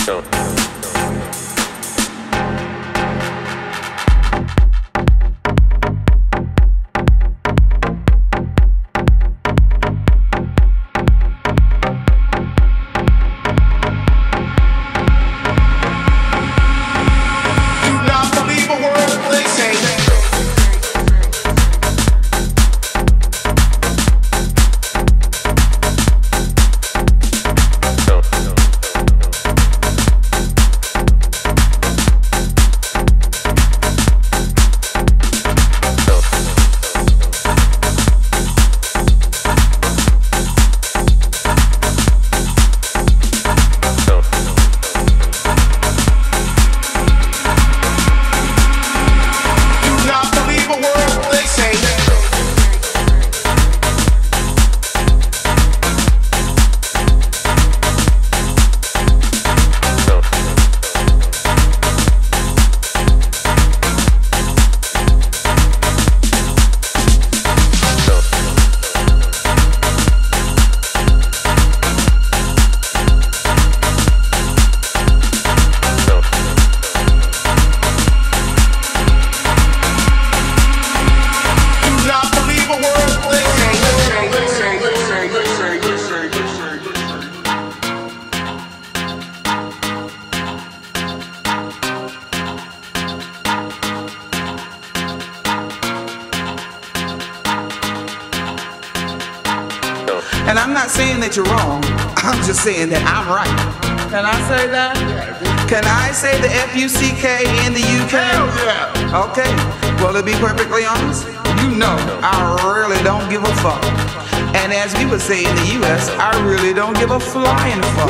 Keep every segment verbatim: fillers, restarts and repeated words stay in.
And I'm not saying that you're wrong, I'm just saying that I'm right. Can I say that? Can I say the F U C K in the U K? Hell yeah. Okay, well to be perfectly honest, you know I really don't give a fuck. And as we would say in the U S, I really don't give a flying fuck.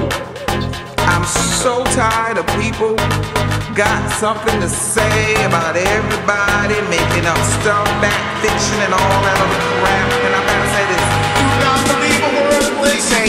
I'm so tired of people got something to say about everybody making up stuff, back fiction and all that other crap. And I gotta say this, do not believe a word they say.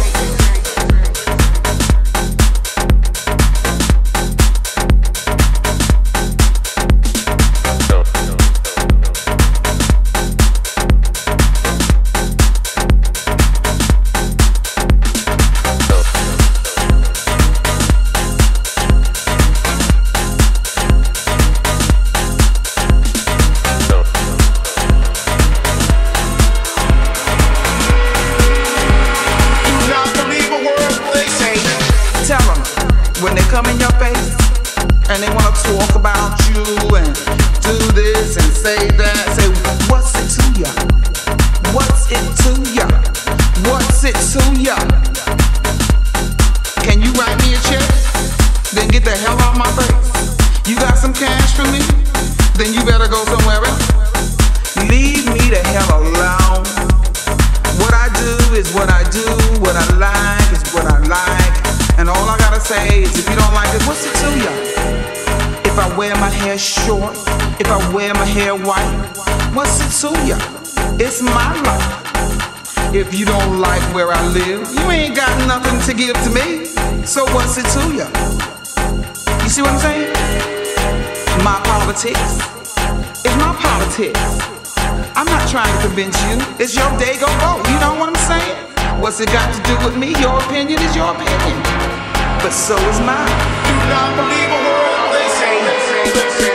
When they come in your face and they wanna talk about you and do this and say that, say, what's it to ya? What's it to ya? What's it to ya? Can you write me a check? Then get the hell out my face. You got some cash for me? Then you better go somewhere else. Leave me the hell alone. What I do is what I do. What I like is what I like. And all I gotta say is if you don't like it, what's it to ya? If I wear my hair short, if I wear my hair white, what's it to ya? It's my life. If you don't like where I live, you ain't got nothing to give to me. So what's it to ya? You see what I'm saying? My politics is my politics. I'm not trying to convince you. It's your day, go vote. You know what I'm saying? What's it got to do with me? Your opinion is your opinion. But so is mine. Do not believe a word they say.